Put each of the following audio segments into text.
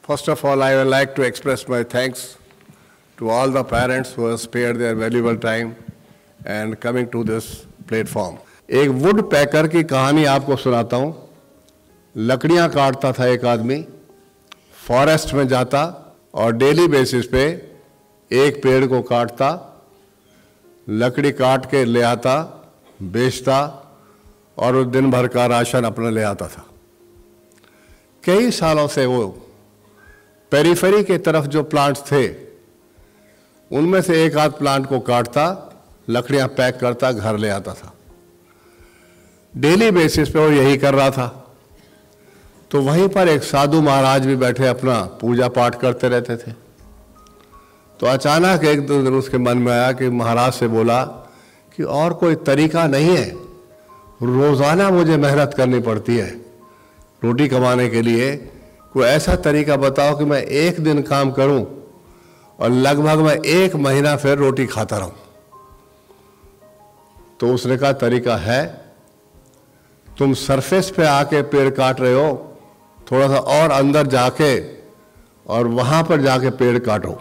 First of all, I would like to express my thanks to all the parents who have spared their valuable time and coming to this platform. एक woodpecker की कहानी आपको सुनाता हूँ। लकड़ियाँ काटता था एक आदमी, फॉरेस्ट में जाता और डेली बेसिस पे एक पेड़ को काटता, लकड़ी काट के ले आता, बेचता और उस दिन भर का राशन अपने ले आता था। कई सालों से वो पेरिफेरी के तरफ जो प्लांट्स थे उनमें से एक आध प्लांट को काटता, लकड़ियां पैक करता, घर ले आता था। डेली बेसिस पे वो यही कर रहा था। तो वहीं पर एक साधु महाराज भी बैठे अपना पूजा पाठ करते रहते थे। तो अचानक एक दो दिन उसके मन में आया कि महाराज से बोला कि और कोई तरीका नहीं है, रोजाना मुझे मेहनत करनी पड़ती है रोटी कमाने के लिए, कोई ऐसा तरीका बताओ कि मैं एक दिन काम करूं और लगभग मैं 1 महीना फिर रोटी खाता रहूं। तो उसने कहा तरीका है, तुम सरफेस पे आके पेड़ काट रहे हो, थोड़ा सा और अंदर जाके और वहां पर जाके पेड़ काटो।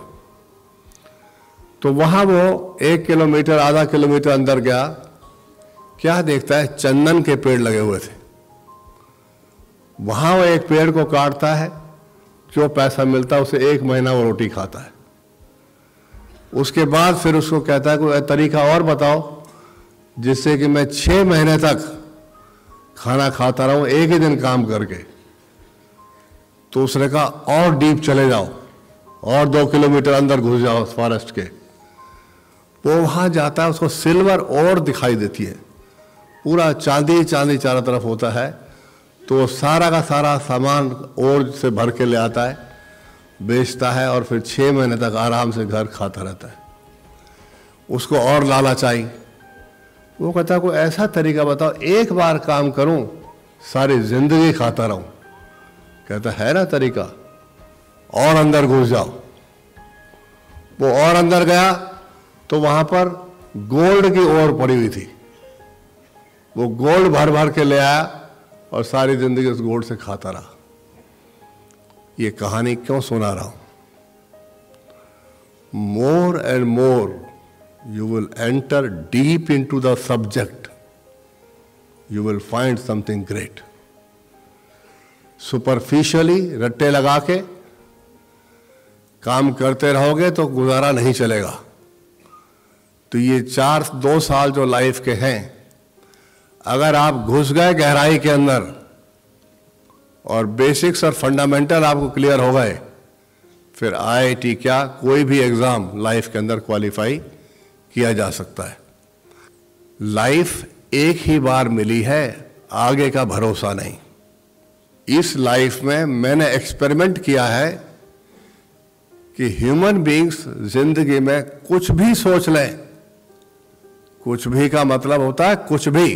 तो वहां वो 1 किलोमीटर आधा किलोमीटर अंदर गया, क्या देखता है चंदन के पेड़ लगे हुए थे। वहां वो एक पेड़ को काटता है, जो पैसा मिलता है उसे 1 महीना वो रोटी खाता है। उसके बाद फिर उसको कहता है कोई तरीका और बताओ जिससे कि मैं 6 महीने तक खाना खाता रहूं एक ही दिन काम करके। तो उसने कहा और डीप चले जाओ और 2 किलोमीटर अंदर घुस जाओ फॉरेस्ट के। वो वहां जाता है, उसको सिल्वर और दिखाई देती है, पूरा चांदी चांदी चारों तरफ होता है। तो सारा का सारा सामान और से भर के ले आता है, बेचता है और फिर 6 महीने तक आराम से घर खाता रहता है। उसको और लालच आई, वो कहता है कोई ऐसा तरीका बताओ, एक बार काम करूं सारी जिंदगी खाता रहूं। कहता है ना तरीका, और अंदर घुस जाओ। वो और अंदर गया तो वहां पर गोल्ड की ओर पड़ी हुई थी। वो गोल्ड भर भर के ले आया और सारी जिंदगी उस गोल्ड से खाता रहा। ये कहानी क्यों सुना रहा हूं? More and more you will enter deep into the subject, you will find something great. Superficially रट्टे लगा के काम करते रहोगे तो गुजारा नहीं चलेगा। तो ये 2 साल जो लाइफ के हैं, अगर आप घुस गए गहराई के अंदर और बेसिक्स और फंडामेंटल आपको क्लियर हो गए, फिर IIT क्या कोई भी एग्जाम लाइफ के अंदर क्वालिफाई किया जा सकता है। लाइफ एक ही बार मिली है, आगे का भरोसा नहीं। इस लाइफ में मैंने एक्सपेरिमेंट किया है कि ह्यूमन बीइंग्स जिंदगी में कुछ भी सोच लें, कुछ भी का मतलब होता है कुछ भी,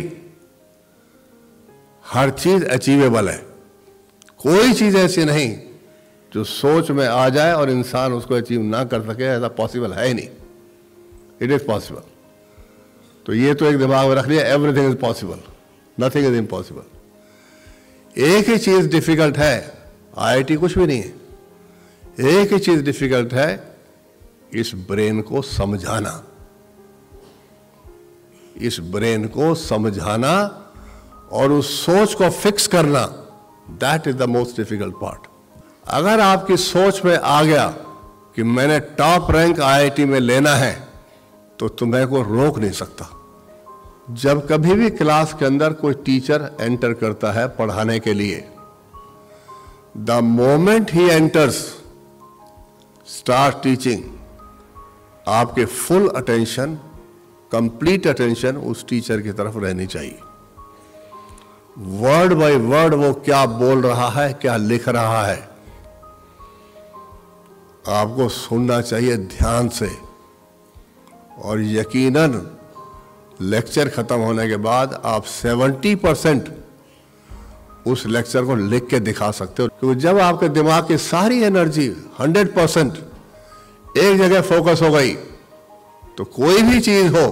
हर चीज अचीवेबल है। कोई चीज ऐसी नहीं जो सोच में आ जाए और इंसान उसको अचीव ना कर सके, ऐसा पॉसिबल है ही नहीं। It is possible. तो ये तो एक दिमाग में रख लिया, everything is possible, nothing is impossible. एक ही चीज डिफिकल्ट है, IIT कुछ भी नहीं है। एक ही चीज डिफिकल्ट है, इस ब्रेन को समझाना, इस ब्रेन को समझाना और उस सोच को फिक्स करना, that is the most difficult part. अगर आपकी सोच में आ गया कि मैंने टॉप रैंक IIT में लेना है, तो तुम्हें को रोक नहीं सकता। जब कभी भी क्लास के अंदर कोई टीचर एंटर करता है पढ़ाने के लिए, the moment he enters start teaching, आपके फुल अटेंशन, कंप्लीट अटेंशन उस टीचर की तरफ रहनी चाहिए। वर्ड बाय वर्ड वो क्या बोल रहा है, क्या लिख रहा है, आपको सुनना चाहिए ध्यान से। और यकीनन लेक्चर खत्म होने के बाद आप 70% उस लेक्चर को लिख के दिखा सकते हो, क्योंकि जब आपके दिमाग की सारी एनर्जी 100% एक जगह फोकस हो गई तो कोई भी चीज हो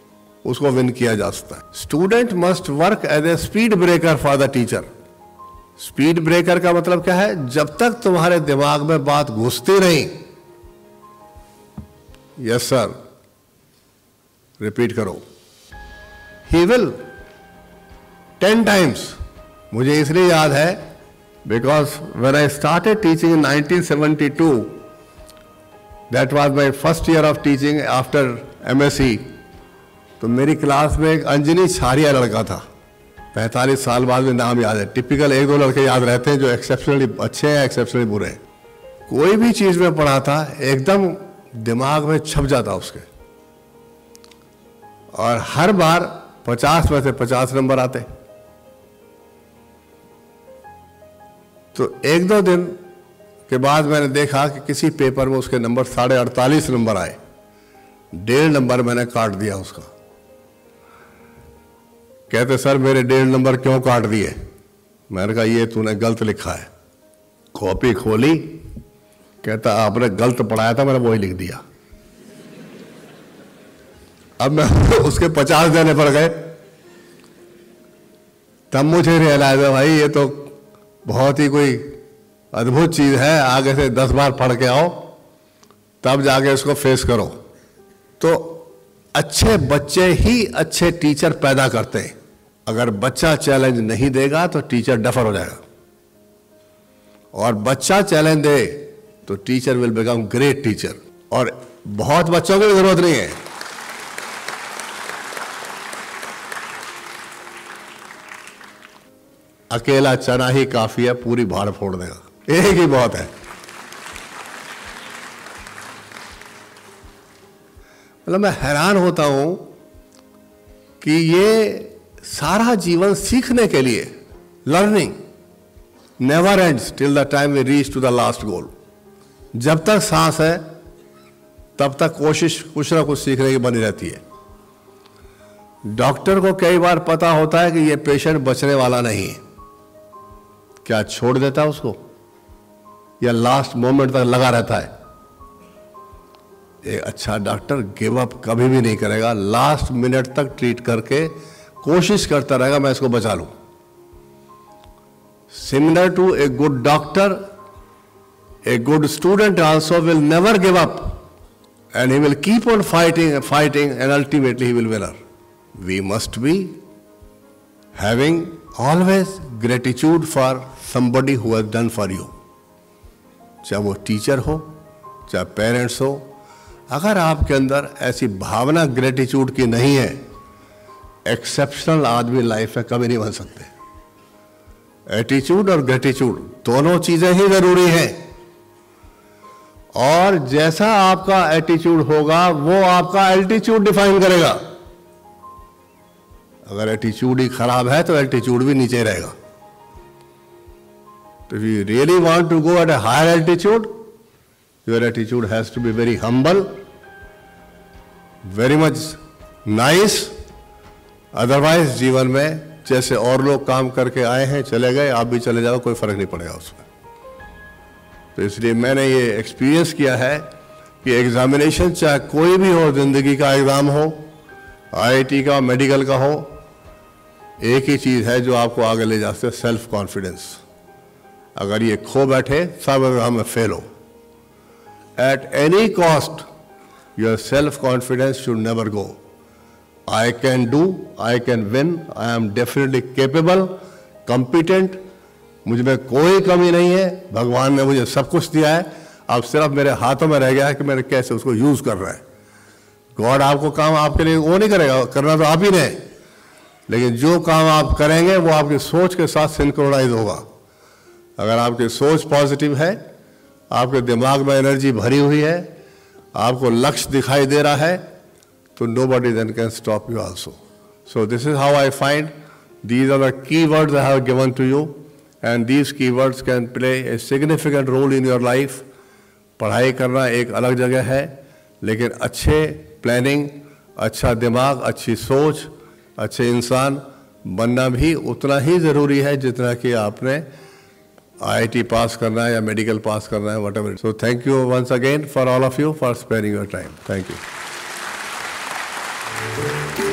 उसको विन किया जा सकता है। Student must work as a speed breaker for the teacher. Speed breaker का मतलब क्या है? जब तक तुम्हारे दिमाग में बात घुसती नहीं, यस सर, रिपीट करो, ही विल 10 times. मुझे इसलिए याद है because when I started teaching in 1972, that was my first year of teaching after MSc. तो मेरी क्लास में एक अंजनी छारिया लड़का था, 45 साल बाद में नाम याद है। टिपिकल 1-2 लड़के याद रहते हैं जो एक्सेप्शनली अच्छे हैं, एक्सेप्शनली बुरे हैं। कोई भी चीज में पढ़ा था एकदम दिमाग में छप जाता उसके, और हर बार 50 में से 50 नंबर आते। तो 1-2 दिन के बाद मैंने देखा कि किसी पेपर में उसके नंबर 48.5 नंबर आए। 1.5 नंबर मैंने काट दिया उसका। कहते सर मेरे 1.5 नंबर क्यों काट दिए? मैंने कहा ये तूने गलत लिखा है। कॉपी खोली, कहता आपने गलत पढ़ाया था, मैंने वही लिख दिया। अब मैं उसके 50 देने पड़ गए। तब मुझे रियलाइज है भाई ये तो बहुत ही कोई अद्भुत चीज है, आगे से 10 बार पढ़ के आओ तब जाके इसको फेस करो। तो अच्छे बच्चे ही अच्छे टीचर पैदा करते हैं। अगर बच्चा चैलेंज नहीं देगा तो टीचर डफर हो जाएगा, और बच्चा चैलेंज दे तो teacher will become great teacher. और बहुत बच्चों की जरूरत नहीं है, अकेला चना ही काफी है, पूरी भाड़ फोड़ देगा, एक ही बहुत है। मतलब मैं हैरान होता हूं कि ये सारा जीवन सीखने के लिए, learning never ends till the time we reach to the last goal. जब तक सांस है तब तक कोशिश कुछ ना कुछ सीखने की बनी रहती है। डॉक्टर को कई बार पता होता है कि ये पेशेंट बचने वाला नहीं है, क्या छोड़ देता है उसको, या लास्ट मोमेंट तक लगा रहता है? एक अच्छा डॉक्टर गिव अप कभी भी नहीं करेगा, लास्ट मिनट तक ट्रीट करके कोशिश करता रहेगा मैं इसको बचा लूं। Similar to a good doctor, a good student also will never give up, and he will keep on fighting, and ultimately he will winner. We must be having always gratitude for somebody who has done for you, चाहे वो teacher हो, चाहे parents हो। अगर आपके अंदर ऐसी भावना gratitude की नहीं है, एक्सेप्शनल आदमी लाइफ में कभी नहीं बन सकते। एटीट्यूड और ग्रेटिट्यूड दोनों चीजें ही जरूरी हैं, और जैसा आपका एटीट्यूड होगा वो आपका एल्टीट्यूड डिफाइन करेगा। अगर एटीट्यूड ही खराब है तो एल्टीट्यूड भी नीचे रहेगा। तो if you really want to go at a higher altitude, your attitude has to be very humble, very much nice. Otherwise जीवन में जैसे और लोग काम करके आए हैं चले गए, आप भी चले जाओ, कोई फर्क नहीं पड़ेगा उसमें। तो इसलिए मैंने ये एक्सपीरियंस किया है कि एग्जामिनेशन चाहे कोई भी हो, जिंदगी का एग्जाम हो, आईआईटी का, मेडिकल का हो, एक ही चीज है जो आपको आगे ले जाते है, सेल्फ कॉन्फिडेंस। अगर ये खो बैठे सब हम फेल हो, at any cost your self confidence should never go. I can do, I can win, I am definitely capable, competent, मुझ में कोई कमी नहीं है, भगवान ने मुझे सब कुछ दिया है, अब सिर्फ मेरे हाथों में रह गया है कि मैंने कैसे उसको यूज कर रहा है। गॉड आपको काम आपके लिए वो नहीं करेगा, करना तो आप ही ने, लेकिन जो काम आप करेंगे वो आपकी सोच के साथ सिंक्रोनाइज होगा। अगर आपकी सोच पॉजिटिव है, आपके दिमाग में एनर्जी भरी हुई है, आपको लक्ष्य दिखाई दे रहा है, तो nobody then can stop you also. So this is how I find these are the keywords I have given to you, and these keywords can play a significant role in your life. पढ़ाई करना एक अलग जगह है, लेकिन अच्छे planning, अच्छा दिमाग, अच्छी सोच, अच्छे इंसान बनना भी उतना ही ज़रूरी है जितना कि आपने IIT पास करना है या मेडिकल पास करना है, whatever. So thank you once again for all of you for sparing your time. Thank you.